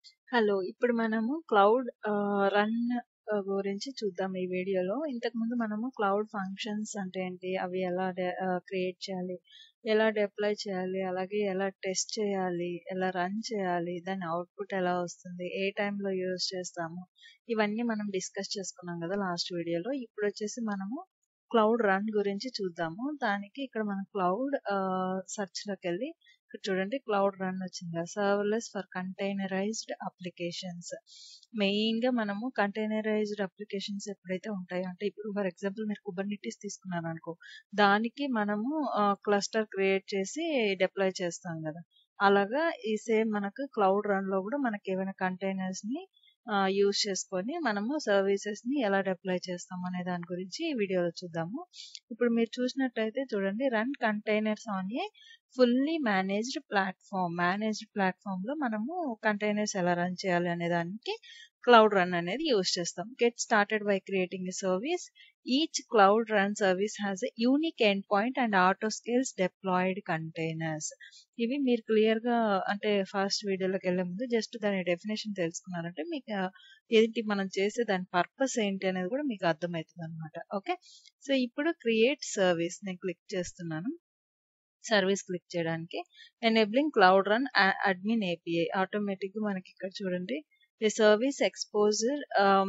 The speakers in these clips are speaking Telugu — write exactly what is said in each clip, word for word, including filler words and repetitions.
హలో! ఇప్పుడు మనము క్లౌడ్ ఆహ్, రన్ ఆహ్, గురించి చూద్దాం ఈ వీడియోలో. ఇంతకుముందు మనము క్లౌడ్ ఫంక్షన్స్ అంటే ఏంటి? అవి ఎలా డె ఆహ్, క్రియేట్ చేయాలి? ఎలా డిప్లాయ్ చేయాలి? అలాగే ఎలా టెస్ట్ చేయాలి? ఎలా రన్ చేయాలి? దాని అవుట్‌పుట్ ఎలా వస్తుంది? ఏ టైంలో యూజ్ చేస్తాము? ఇవన్నీ మనం డిస్కస్ చేసుకున్నాం గదా! లాస్ట్ వీడియోలో. ఇప్పుడొచ్చేసి మనము క్లౌడ్ రన్ గురించి చూద్దాము. దానికి ఇక్కడ మనం క్లౌడ్ ఆహ్, సెర్చ్‌లోకెళ్ళి ఇక్కడ చూడండి క్లౌడ్ రన్ వచ్చింది కదా serverless for containerised applications. Main గా మనము కంటైనరైజ్డ్ అప్లికేషన్స్ ఎప్పుడైతే ఉంటాయో అంటే ఇప్పుడు ఫర్ ఎగ్జాంపుల్ మీరు కుబర్నిటీస్ తీసుకున్నారు అనుకో దానికి మనము క్లస్టర్ క్రియేట్ చేసి డిప్లాయ్ చేస్తాం కదా అలాగా ఈ సేమ్ మనకు క్లౌడ్ రన్ లో కూడా మనకి ఏమైనా కంటైనర్స్ ని యూజ్ చేసుకొని మనము సర్వీసెస్ ని ఎలా డిప్లాయ్ చేస్తాం అనే దాని గురించి ఈ వీడియోలో చూద్దాము. ఇప్పుడు మీరు చూసినట్టయితే చూడండి run containers on a fully managed platform. Managed platform లో మనము కంటైనర్స్ ఎలా రన్ చేయాలి అనే దానికి క్లౌడ్ రన్ అనేది యూజ్ చేస్తాం. Get started by creating a service. Each Cloud Run service has a unique end point and auto scales deployed containers. ఇవి మీరు క్లియర్ గా అంటే ఫస్ట్ వీడియోలోకి వెళ్ళే ముందు జస్ట్ దాని డెఫినేషన్ తెలుసుకున్నారంటే మీకు ఆ, ఏంటి మనం చేసే దాని పర్పస్ ఏంటి అనేది కూడా మీకు అర్థమవుతుంది అనమాట. ఓకే, సో ఇప్పుడు క్రియేట్ సర్వీస్ నేను క్లిక్ చేస్తున్నాను. సర్వీస్ క్లిక్ చేయడానికి enabling cloud run admin API automatic గా మనకి ఇక్కడ చూడండి ఈ service exposure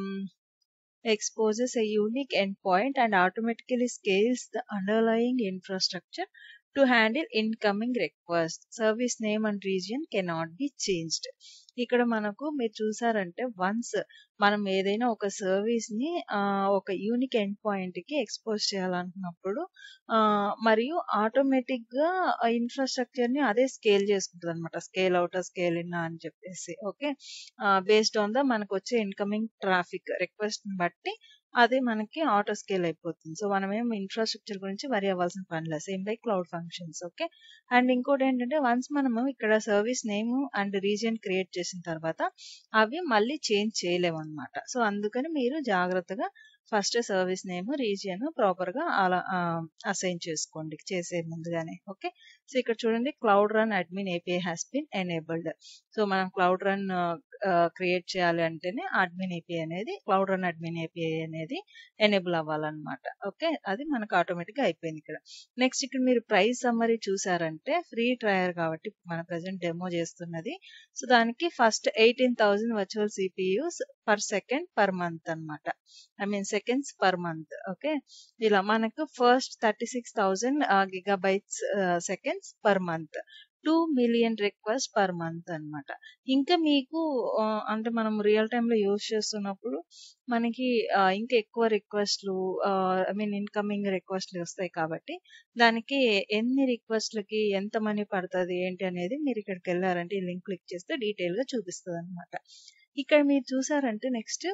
exposes a unique endpoint and automatically scales the underlying infrastructure to handle incoming requests. Service name and region cannot be changed. ఇక్కడ మనకు మీరు చూసారంటే వన్స్ మనం ఏదైనా ఒక సర్వీస్ ని ఆ, ఒక యూనిక్ ఎండ్ పాయింట్ కి ఎక్స్పోజ్ చేయాలనుకున్నప్పుడు ఆ, మరియు ఆటోమేటిక్ గా ఇన్ఫ్రాస్ట్రక్చర్ ని అదే స్కేల్ చేసుకుంటుంది అనమాట. స్కేల్ అవుట్ స్కేల్ ఇన్ అని చెప్పేసి ఓకే బేస్డ్ ఆన్ ద మనకు వచ్చే ఇన్కమింగ్ ట్రాఫిక్ రిక్వెస్ట్ బట్టి అది మనకి ఆటో స్కేల్ అయిపోతుంది. సో మనం ఏం ఇన్ఫ్రాస్ట్రక్చర్ గురించి వరి అవ్వాల్సిన పని లేదు. Same like cloud functions. Okay, and ఇంకోటి ఏంటంటే వన్స్ మనము ఇక్కడ service name and region create చేసిన తర్వాత అవి మళ్ళీ చేంజ్ చేయలేము అనమాట. సో అందుకని మీరు జాగ్రత్తగా first service name region proper గా అలా అసైన్ చేసుకోండి చేసే ముందుగానే. ఓకే, సో ఇక్కడ చూడండి cloud run admin API has been enabled. So మనం క్లౌడ్ రన్ క్రియేట్ చేయాలి అంటేనే అడ్మిన్ ఏపీఐ అనేది క్లౌడ్ రన్ అడ్మిన్ ఏపీఐ అనేది ఎనేబుల్ అవ్వాలన్నమాట. ఓకే, అది మనకు ఆటోమేటిక్ గా అయిపోయింది ఇక్కడ. నెక్స్ట్ ఇక్కడ మీరు ప్రైస్ సమ్మరీ చూసారంటే ఫ్రీ ట్రయల్ కాబట్టి ఇప్పుడు మన ప్రజెంట్ డెమో చేస్తున్నది. సో దానికి first eighteen thousand virtual CPUs per second per month అన్నమాట. I mean seconds per month. Okay, ఇలా మనకు first thirty six thousand gigabytes seconds per month, two million request per month అన్నమాట. ఇంకా మీకు ఆ, అంటే మనం రియల్ టైమ్ లో యూజ్ చేస్తున్నప్పుడు మనకి ఆ, ఇంకా ఎక్కువ రిక్వెస్ట్లు ఐ మీన్ ఇన్కమింగ్ రిక్వెస్ట్లు వస్తాయి కాబట్టి దానికి ఎన్ని రిక్వెస్ట్లకి ఎంత మనీ పడుతుంది ఏంటి అనేది మీరు ఇక్కడికి వెళ్ళారంటే ఈ లింక్ క్లిక్ చేస్తే డీటెయిల్ గా చూపిస్తుంది అనమాట. ఇక్కడ మీరు చూసారంటే next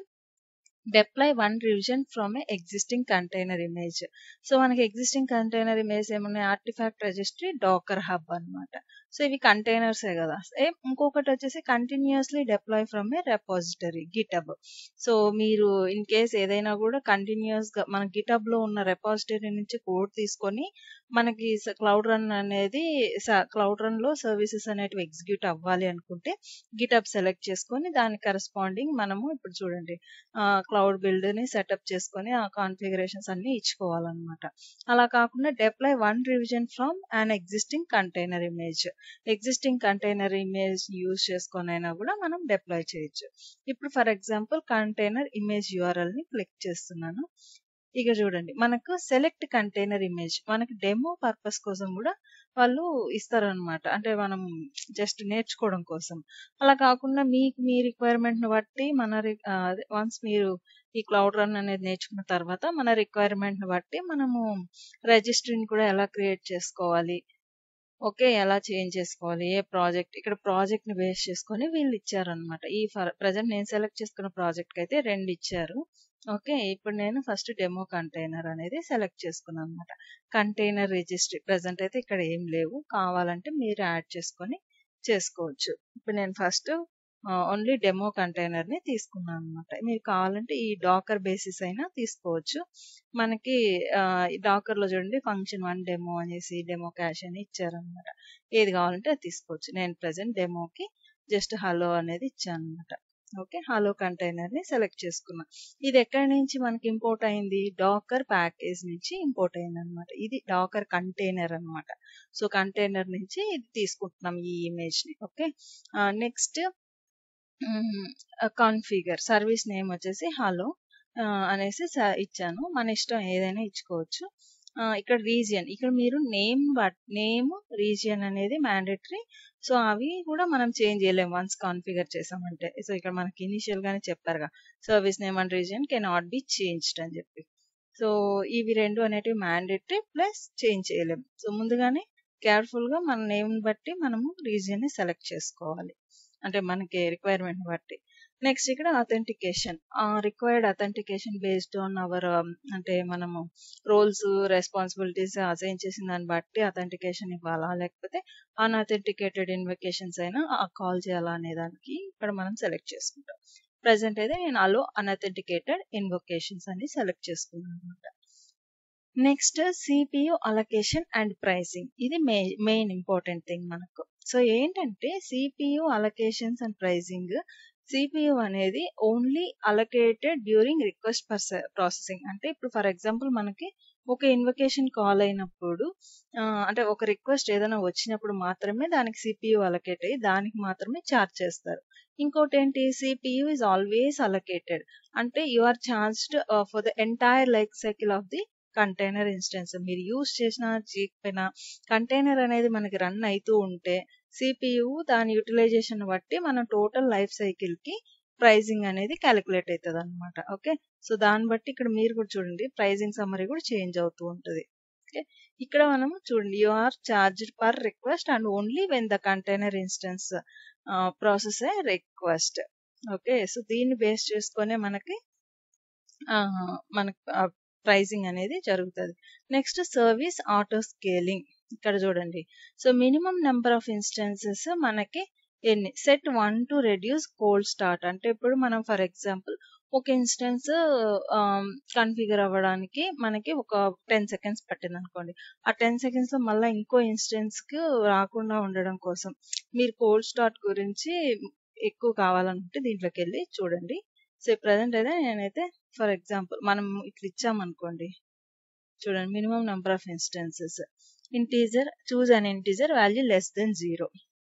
deploy one revision from a existing container image. So మనకి ఎగ్జిస్టింగ్ కంటైనర్ ఇమేజ్ ఏమున్నాయి ఆర్టిఫాక్ట్ రిజిస్ట్రీ డాకర్ హబ్ అన్నమాట. సో ఇవి కంటైనర్సే కదా. సేమ్ ఇంకొకటి వచ్చేసి continuously deploy from a repository GitHub. So మీరు ఇన్ కేస్ ఏదైనా కూడా కంటిన్యూస్ గా మన గిటబ్ లో ఉన్న రెపాజిటరీ నుంచి కోడ్ తీసుకొని మనకి క్లౌడ్ రన్ అనేది క్లౌడ్ రన్ లో సర్వీసెస్ అనేటివి ఎగ్జిక్యూట్ అవ్వాలి అనుకుంటే గిటబ్ సెలెక్ట్ చేసుకొని దానికి కరెస్పాండింగ్ మనము ఇప్పుడు చూడండి క్లౌడ్ బిల్డ్ ని సెటప్ చేసుకొని ఆ కాన్ఫిగరేషన్స్ అన్ని ఇచ్చుకోవాలన్నమాట. అలా కాకుండా deploy one revision from an existing container image. Existing container image use చేసుకొని అయినా కూడా మనం డిప్లాయ్ చేయొచ్చు. ఇప్పుడు for example container image URL ని క్లిక్ చేస్తున్నాను. ఇక చూడండి మనకు సెలెక్ట్ కంటైనర్ ఇమేజ్ మనకి డెమో పర్పస్ కోసం కూడా వాళ్ళు ఇస్తారనమాట. అంటే మనం జస్ట్ నేర్చుకోవడం కోసం. అలా కాకుండా మీకు మీ రిక్వైర్మెంట్ ని బట్టి మన వన్స్ మీరు ఈ క్లౌడ్ రన్ అనేది నేర్చుకున్న తర్వాత మన రిక్వైర్మెంట్ ని బట్టి మనము రిజిస్ట్రీని కూడా ఎలా క్రియేట్ చేసుకోవాలి, ఓకే ఎలా చేంజ్ చేసుకోవాలి, ఏ ప్రాజెక్ట్ ఇక్కడ ప్రాజెక్ట్ ని బేస్ చేసుకొని వీళ్ళు ఇచ్చారనమాట. ఈ ప్రజెంట్ నేను సెలెక్ట్ చేసుకున్న ప్రాజెక్ట్ కి అయితే రెండు ఇచ్చారు. ఓకే, ఇప్పుడు నేను ఫస్ట్ డెమో కంటైనర్ అనేది సెలెక్ట్ చేసుకున్నాను అనమాట. కంటైనర్ రిజిస్ట్రీ ప్రజెంట్ అయితే ఇక్కడ ఏం లేవు, కావాలంటే మీరు యాడ్ చేసుకొని చేసుకోవచ్చు. ఇప్పుడు నేను ఫస్ట్ ఓన్లీ డెమో కంటైనర్ ని తీసుకున్నాను అనమాట. మీరు కావాలంటే ఈ డాకర్ బేసిస్ అయినా తీసుకోవచ్చు. మనకి డాకర్ లో చూడండి ఫంక్షన్ వన్ డెమో అనేసి డెమో క్యాష్ అని ఇచ్చారనమాట. ఏది కావాలంటే అది తీసుకోవచ్చు. నేను ప్రజెంట్ డెమోకి జస్ట్ హలో అనేది ఇచ్చాను అనమాట. ఓకే, హలో కంటైనర్ ని సెలెక్ట్ చేసుకున్నా. ఇది ఎక్కడి నుంచి మనకి ఇంపోర్ట్ అయింది, డాకర్ ప్యాకేజ్ నుంచి ఇంపోర్ట్ అయింది అనమాట. ఇది డాకర్ కంటైనర్ అనమాట. సో కంటైనర్ నుంచి ఇది తీసుకుంటున్నాం ఈ ఇమేజ్ ని. Okay, next configure service name వచ్చేసి హలో అనేసి ఇచ్చాను. మన ఇష్టం ఏదైనా ఇచ్చుకోవచ్చు. ఇక్కడ రీజియన్, ఇక్కడ మీరు నేమ్ బట్ నేమ్ రీజియన్ అనేది మ్యాండేటరీ. సో అవి కూడా మనం చేంజ్ చేయలేము వన్స్ కాన్ఫిగర్ చేసామంటే. సో ఇక్కడ మనకి ఇనిషియల్ గానే చెప్పారుగా, service name and region cannot be changed అని చెప్పి. సో ఇవి రెండు అనేటివి మ్యాండేటరీ ప్లస్ చేంజ్ చేయలేము. సో ముందుగానే కేర్ఫుల్ గా మన నేమ్ బట్టి మనము రీజియన్ ని సెలెక్ట్ చేసుకోవాలి, అంటే మనకి రిక్వైర్మెంట్ బట్టి. నెక్స్ట్ ఇక్కడ authentication, required authentication based on our, అంటే మనము రోల్స్ రెస్పాన్సిబిలిటీస్ అసైన్ చేసిన దాన్ని బట్టి అథెంటికేషన్ ఇవ్వాలా, లేకపోతే అన్అథెంటికేటెడ్ ఇన్వకేషన్స్ అయినా కాల్ చేయాలా అనే దానికి ఇక్కడ మనం సెలెక్ట్ చేసుకుంటాం. ప్రెసెంట్ అయితే నేను అలో అన్అథెంటికేటెడ్ ఇన్వకేషన్స్ అని సెలెక్ట్ చేసుకున్నాను అనమాట. Next CPU allocation and pricing, ఇది మే మెయిన్ ఇంపార్టెంట్ థింగ్ మనకు. సో ఏంటంటే CPU allocations and pricing, CPU అనేది only allocated during request processing. అంటే ఇప్పుడు ఫర్ ఎగ్జాంపుల్ మనకి ఒక ఇన్వకేషన్ కాల్ అయినప్పుడు, అంటే ఒక రిక్వెస్ట్ ఏదైనా వచ్చినప్పుడు మాత్రమే దానికి సిపియు అలొకేట్ అయ్యి దానికి మాత్రమే ఛార్జ్ చేస్తారు. ఇంకోటి ఏంటి, సిపియు ఇస్ ఆల్వేస్ అలొకేటెడ్, అంటే you are charged for the entire life cycle of the container instance. మీరు యూజ్ చేసిన చేయకపోయినా కంటైనర్ అనేది మనకి రన్ అవుతూ ఉంటే సిపియు దాని యూటిలైజేషన్ బట్టి మన టోటల్ లైఫ్ సైకిల్ కి ప్రైజింగ్ అనేది క్యాలిక్యులేట్ అవుతుంది అనమాట. ఓకే, సో దాన్ని బట్టి ఇక్కడ మీరు కూడా చూడండి ప్రైజింగ్ సమ్మరీ కూడా చేంజ్ అవుతూ ఉంటుంది. ఓకే, ఇక్కడ మనం చూడండి you are charged per request and only when the container instance process a request. Okay, so దీన్ని బేస్ చేసుకునే మనకి మనకి ప్రైజింగ్ అనేది జరుగుతుంది. నెక్స్ట్ సర్వీస్ ఆటో స్కేలింగ్, ఇక్కడ చూడండి. So minimum number of instances మనకి ఎన్ని, set one to reduce cold start. అంటే ఇప్పుడు మనం ఫర్ ఎగ్జాంపుల్ ఒక ఇన్స్టెన్స్ కన్ఫిగర్ అవ్వడానికి మనకి ఒక టెన్ సెకండ్స్ పట్టింది అనుకోండి. ఆ టెన్ సెకండ్స్ లో మళ్ళీ ఇంకో ఇన్స్టెన్స్ కి రాకుండా ఉండడం కోసం మీరు కోల్డ్ స్టార్ట్ గురించి ఎక్కువ కావాలనుకుంటే దీంట్లోకి వెళ్ళి చూడండి. సో ప్రజెంట్ అయితే నేనైతే ఫర్ ఎగ్జాంపుల్ మనం ఇట్లా ఇచ్చామనుకోండి, చూడండి minimum number of instances integer, choose an integer value less than zero.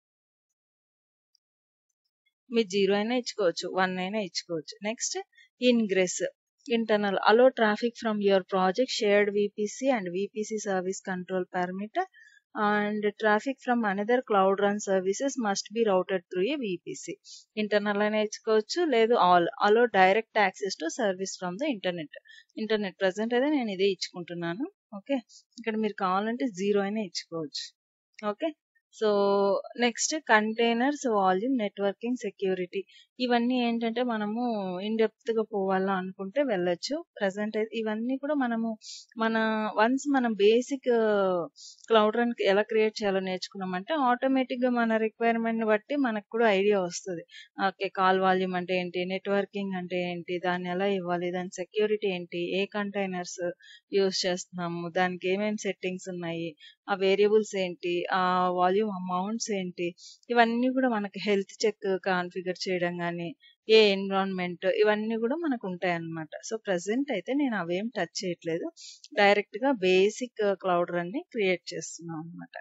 మీరు జీరో అయినా ఇచ్చుకోవచ్చు, వన్ అయినా ఇచ్చుకోవచ్చు. Next ingress, internal allow traffic from your project shared VPC and VPC service control parameter and traffic from another cloud run services must be routed through a VPC. Internal అయినా ఇచ్చుకోవచ్చు, లేదు all allow direct access to service from the internet. Internet present అయితే నేను ఇదే ఇచ్చుకుంటున్నాను. ఓకే, ఇక్కడ మీరు కావాలంటే జీరో అయినా ఇచ్చుకోవచ్చు. Okay, so next containers volume, networking, security, ఇవన్నీ ఏంటంటే మనము ఇన్ డెప్త్ గా పోవాలా అనుకుంటే వెళ్ళొచ్చు. ప్రెసెంట్ ఇవన్నీ కూడా మనము మన వన్స్ మనం బేసిక్ క్లౌడ్ రన్ ఎలా క్రియేట్ చేయాలో నేర్చుకున్నామంటే ఆటోమేటిక్ గా మన రిక్వైర్మెంట్ బట్టి మనకు కూడా ఐడియా వస్తుంది. ఓకే, కాల్ వాల్యూమ్ అంటే ఏంటి, నెట్వర్కింగ్ అంటే ఏంటి, దాన్ని ఎలా ఇవ్వాలి, దాని సెక్యూరిటీ ఏంటి, ఏ కంటైనర్స్ యూస్ చేస్తున్నాము, దానికి ఏమేమి సెట్టింగ్స్ ఉన్నాయి, ఆ వేరియబుల్స్ ఏంటి, ఆ వాల్యూమ్ అమౌంట్స్ ఏంటి, ఇవన్నీ కూడా మనకి హెల్త్ చెక్ కాన్ఫిగర్ చేయడం కానీ ఏ ఎన్విరాన్మెంట్, ఇవన్నీ కూడా మనకు ఉంటాయి అన్నమాట. సో ప్రెసెంట్ అయితే నేను అవేం టచ్ చేయట్లేదు, డైరెక్ట్ గా బేసిక్ క్లౌడ్ రన్ ని క్రియేట్ చేస్తున్నాం అనమాట.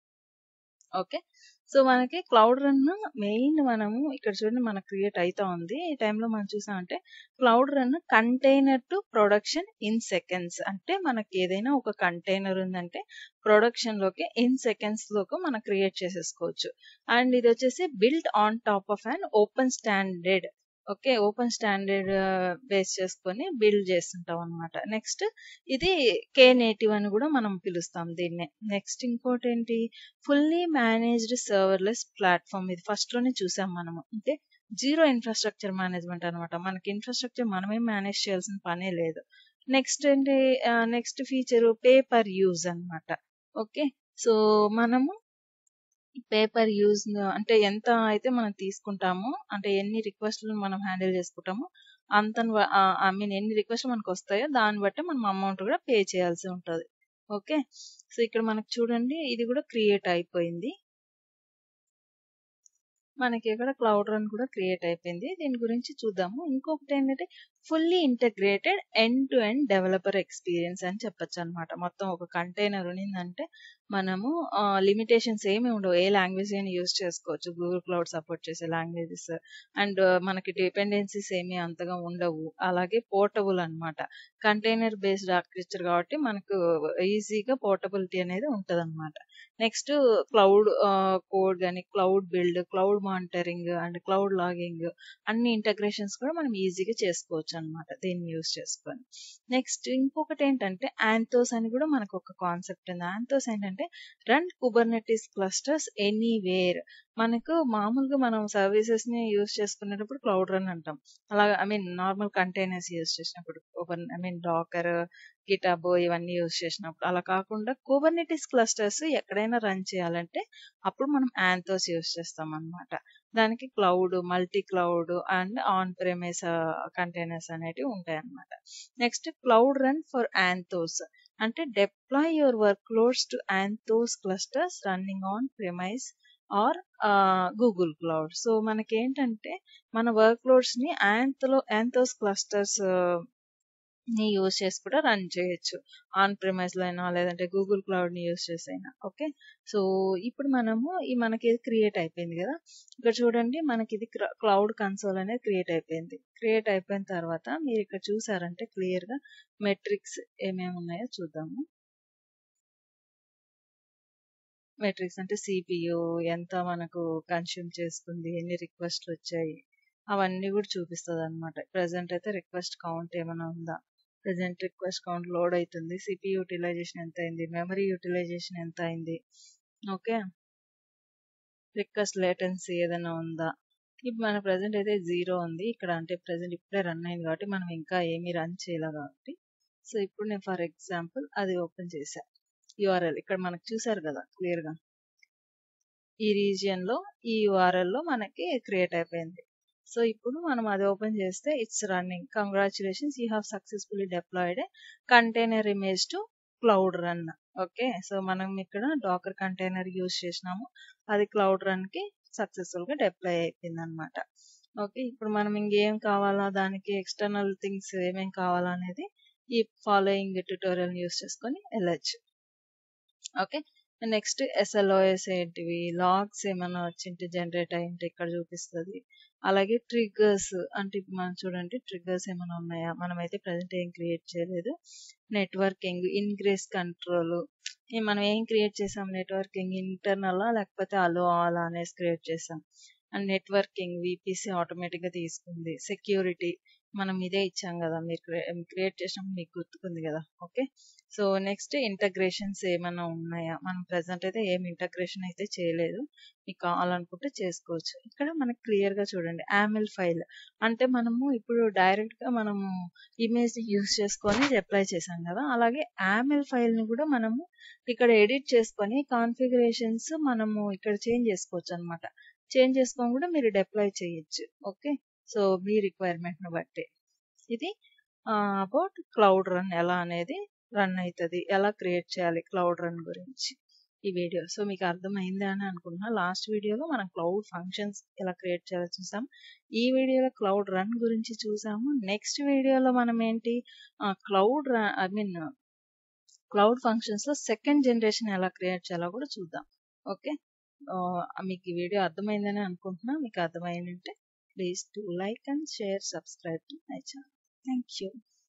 ఓకే, సో మనకి క్లౌడ్ రన్ మెయిన్ మనము ఇక్కడ చూడండి మనకు క్రియేట్ అవుతా ఉంది. ఈ టైంలో మనం చూసామంటే cloud run container to production in seconds. అంటే మనకి ఏదైనా ఒక కంటైనర్ ఉందంటే ప్రొడక్షన్ లోకి ఇన్ సెకండ్స్ లోకి మనం క్రియేట్ చేసేసుకోవచ్చు. అండ్ ఇది వచ్చేసి built on top of an open standard. Okay, open standard base చేసుకొని బిల్డ్ చేస్తుంటాం అనమాట. నెక్స్ట్ ఇది కే నేటివ్ అని కూడా మనం పిలుస్తాం దీన్నే. నెక్స్ట్ ఇంకోటి ఏంటి, ఫుల్లీ మేనేజ్డ్ సర్వర్లెస్ ప్లాట్ఫామ్. ఇది ఫస్ట్ లోనే చూసాం మనము. అంటే జీరో ఇన్ఫ్రాస్ట్రక్చర్ మేనేజ్మెంట్ అనమాట. మనకి ఇన్ఫ్రాస్ట్రక్చర్ మనమే మేనేజ్ చేయాల్సిన పనే లేదు. నెక్స్ట్ ఏంటి, next feature pay per use అనమాట. ఓకే, సో మనము పేపర్ యూజ్ అంటే ఎంత అయితే మనం తీసుకుంటామో, అంటే ఎన్ని రిక్వెస్ట్లు మనం హ్యాండిల్ చేసుకుంటామో అంత, ఐ మీన్ ఎన్ని రిక్వెస్ట్లు మనకు వస్తాయో దాన్ని బట్టి మనం అమౌంట్ కూడా పే చేయాల్సి ఉంటుంది. ఓకే, సో ఇక్కడ మనకు చూడండి ఇది కూడా క్రియేట్ అయిపోయింది. మనకి ఇక్కడ క్లౌడ్ రన్ కూడా క్రియేట్ అయిపోయింది. దీని గురించి చూద్దాము. ఇంకొకటి ఏంటంటే fully integrated end to end developer experience అని చెప్పొచ్చు అనమాట. మొత్తం ఒక కంటైనర్ ఉన్నిందంటే మనము లిమిటేషన్స్ ఏమి ఉండవు. ఏ లాంగ్వేజ్ అయినా యూజ్ చేసుకోవచ్చు. గూగుల్ క్లౌడ్ సపోర్ట్ చేసే లాంగ్వేజెస్ అండ్ మనకి డిపెండెన్సీస్ ఏమి అంతగా ఉండవు. అలాగే పోర్టబుల్ అన్నమాట. కంటైనర్ బేస్డ్ ఆర్కిటెక్చర్ కాబట్టి మనకు ఈజీగా పోర్టబిలిటీ అనేది ఉంటదన్నమాట. నెక్స్ట్ క్లౌడ్ కోడ్ గాని, cloud build, cloud monitoring and cloud logging అన్ని ఇంటగ్రేషన్స్ కూడా మనం ఈజీగా చేసుకోవచ్చు అన్నమాట దీన్ని యూజ్ చేసుకొని. నెక్స్ట్ ఇంకొకటి ఏంటంటే ఆంథోస్ అని కూడా మనకు ఒక కాన్సెప్ట్ ఉంది. ఆంథోస్ ఏంటంటే రన్ కుబర్నెటిస్ క్లస్టర్స్ ఎనీవేర్. మనకు మామూలుగా మనం సర్వీసెస్ ని యూజ్ చేసుకునేటప్పుడు క్లౌడ్ రన్ అంటాం. అలా I mean normal containers use చేసినప్పుడు ఐ మీన్ డాకర్, గిటబ్ ఇవన్నీ యూజ్ చేసినప్పుడు. అలా కాకుండా కుబర్నెటిస్ క్లస్టర్స్ ఎక్కడైనా రన్ చేయాలంటే అప్పుడు మనం ఆంథోస్ యూజ్ చేస్తాం అన్నమాట. దానికి cloud, multi cloud and on premise containers అనేటివి ఉంటాయి అన్నమాట. Next cloud run for Anthos అంటే deploy your workloads to Anthos clusters running on premise or Google cloud. So మనకి ఏంటంటే మన వర్క్ లోడ్స్ ని యాంత్లో యాంథోస్ క్లస్టర్స్ ని యూజ్ చేసి కూడా రన్ చేయొచ్చు. ఆన్ ప్రిమైస్ లో అయినా లేదంటే గూగుల్ క్లౌడ్ ని యూజ్ చేసి అయినా. ఓకే, సో ఇప్పుడు మనము ఈ మనకి ఇది క్రియేట్ అయిపోయింది కదా. ఇక్కడ చూడండి మనకి ఇది క్లౌడ్ కన్సోల్ అనేది క్రియేట్ అయిపోయింది. క్రియేట్ అయిపోయిన తర్వాత మీరు ఇక్కడ చూసారంటే క్లియర్ గా మెట్రిక్స్ ఏమేమి ఉన్నాయో చూద్దాము. మెట్రిక్స్ అంటే సిపియు ఎంత మనకు కన్స్యూమ్ చేసుకుంది, ఎన్ని రిక్వెస్ట్లు వచ్చాయి, అవన్నీ కూడా చూపిస్తుంది అనమాట. ప్రెసెంట్ అయితే రిక్వెస్ట్ కౌంట్ ఏమైనా ఉందా, ప్రెసెంట్ రిక్వెస్ట్ కౌంట్ లోడ్ అవుతుంది, సిపియు యూటిలైజేషన్ ఎంత అయింది, మెమరీ యూటిలైజేషన్ ఎంత అయింది, ఓకే, రిక్వెస్ట్ లేటెన్సీ ఏదైనా ఉందా. ఇప్పుడు మన ప్రెసెంట్ అయితే జీరో ఉంది ఇక్కడ, అంటే ప్రెసెంట్ ఇప్పుడే రన్ అయింది కాబట్టి మనం ఇంకా ఏమీ రన్ చేయలేదు కాబట్టి. సో ఇప్పుడు నేను ఫర్ ఎగ్జాంపుల్ అది ఓపెన్ చేశా. యూఆర్ఎల్ ఇక్కడ మనకు చూసారు కదా క్లియర్ గా, ఈ రీజియన్ లో ఈ యూఆర్ఎల్ లో మనకి క్రియేట్ అయిపోయింది. సో ఇప్పుడు మనం అది ఓపెన్ చేస్తే it's running, congratulations you have successfully deployed container image to cloud run. Okay, so మనం ఇక్కడ డాకర్ కంటైనర్ యూజ్ చేసినాము, అది క్లౌడ్ రన్ కి సక్సెస్ఫుల్ గా డిప్లాయ్ అయిపోయింది అనమాట. ఓకే, ఇప్పుడు మనం ఇంకేం కావాలా, దానికి ఎక్స్టర్నల్ థింగ్స్ ఏమేం కావాలా అనేది ఈ ఫాలోయింగ్ ట్యూటోరియల్ యూజ్ చేసుకొని వెళ్ళచ్చు. ఓకే, నెక్స్ట్ ఎస్ఎల్ఓఎస్ ఏంటివి, లాగ్స్ ఏమైనా వచ్చింటే జనరేట్ అయ్యింటే ఇక్కడ చూపిస్తుంది. అలాగే ట్రిగ్గర్స్ అంటే ఇప్పుడు మనం చూడండి ట్రిగ్గర్స్ ఏమైనా ఉన్నాయా, మనమైతే ప్రజెంట్ ఏం క్రియేట్ చేయలేదు. నెట్వర్కింగ్, ఇన్గ్రెస్ కంట్రోల్, మనం ఏం క్రియేట్ చేసాం, నెట్వర్కింగ్ ఇంటర్నల్ లేకపోతే అలో ఆల్ అనేసి క్రియేట్ చేసాం. అండ్ నెట్వర్కింగ్ విపిసి ఆటోమేటిక్ గా తీసుకుంది. సెక్యూరిటీ మనం ఇదే ఇచ్చాం కదా, మీరు క్రియేట్ చేసినప్పుడు మీకు గుర్తుకుంది కదా. ఓకే, సో నెక్స్ట్ ఇంటగ్రేషన్స్ ఏమైనా ఉన్నాయా, మనం ప్రెసెంట్ అయితే ఏం ఇంటగ్రేషన్ అయితే చేయలేదు, మీకు కావాలనుకుంటే చేసుకోవచ్చు. ఇక్కడ మనకి క్లియర్ గా చూడండి యామెల్ ఫైల్ అంటే మనము ఇప్పుడు డైరెక్ట్ గా మనము ఇమేజ్ యూజ్ చేసుకొని అప్లై చేసాం కదా, అలాగే యామెల్ ఫైల్ ని కూడా మనము ఇక్కడ ఎడిట్ చేసుకొని కాన్ఫిగరేషన్స్ మనము ఇక్కడ చేంజ్ చేసుకోవచ్చు అనమాట. చేంజ్ చేసుకొని కూడా మీరు డిప్లాయ్ చేయొచ్చు. ఓకే, సో మీ రిక్వైర్మెంట్ ను బట్టి. ఇది అబౌట్ క్లౌడ్ రన్ ఎలా అనేది రన్ అవుతుంది, ఎలా క్రియేట్ చేయాలి క్లౌడ్ రన్ గురించి ఈ వీడియో. సో మీకు అర్థమైంది అని అనుకుంటున్నా. లాస్ట్ వీడియోలో మనం క్లౌడ్ ఫంక్షన్స్ ఎలా క్రియేట్ చేయాలో చూసాం, ఈ వీడియోలో క్లౌడ్ రన్ గురించి చూసాము. నెక్స్ట్ వీడియోలో మనం ఏంటి cloud I mean cloud functions లో సెకండ్ జనరేషన్ ఎలా క్రియేట్ చేయాలో కూడా చూద్దాం. ఓకే, మీకు ఈ వీడియో అర్థమైందని అనుకుంటున్నా. మీకు అర్థమైందంటే please to like and share, subscribe to my channel. Thank you.